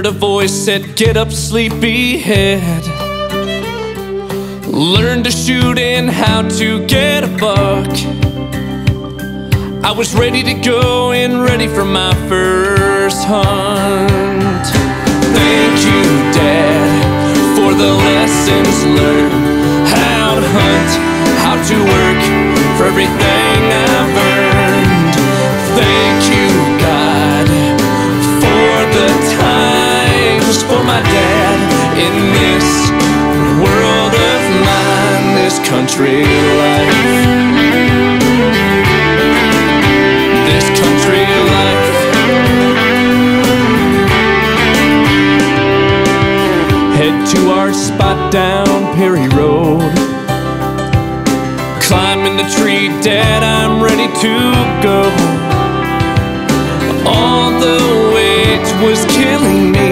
heard a voice said, "Get up, sleepyhead. Learn to shoot and how to get a buck." I was ready to go and ready for my first hunt. Thank you, Dad, for the lessons learned. How to hunt, how to work for everything I've earned. Thank you, God, for the times, for my dad in this world of mine, this country life. This country life. Head to our spot down Perry Road. Climbing the tree, Dad, I'm ready to go. All the weight was killing me.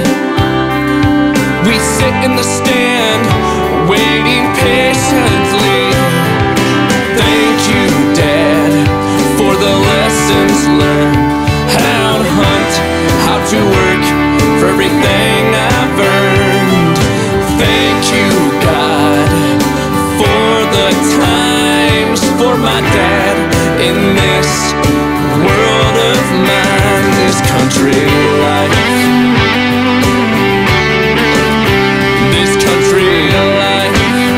We sit in the stand, waiting patiently. Thank you, Dad, for the lessons learned. How to hunt, how to work for everything I've earned. Thank you, God, for the times, for my dad in this world of mine, this country life. This country life.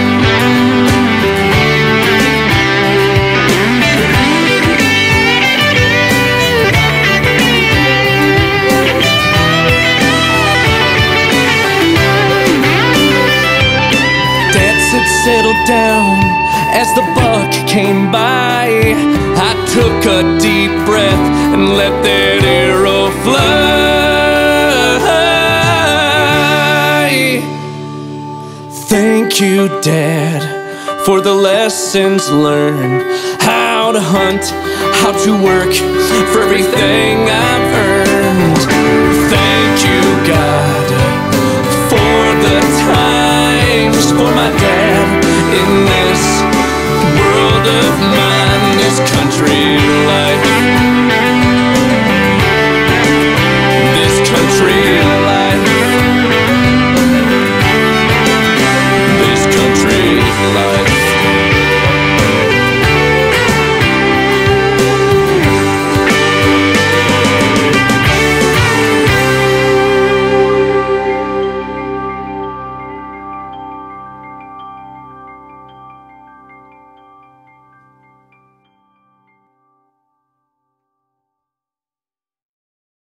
Dad said, "Settle down," as the buck came by. I took a deep breath and let that arrow fly. Thank you, Dad, for the lessons learned. How to hunt, how to work for everything I've